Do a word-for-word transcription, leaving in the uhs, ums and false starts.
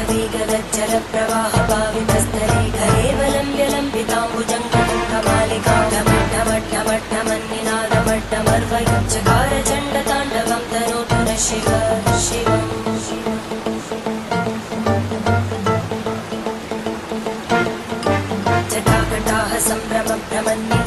वेगलज्जलप्रवाह पावितस्थले घरेवलं व्यलम्बिताम्बुजङ्गमट्टमट्टमट्टमन्निनादमट्टमर्वयुच्चकार चण्डताण्डवं तनोतु नः शिव शिवम् जटाकटाः सम्भ्रमभ्रमन्ये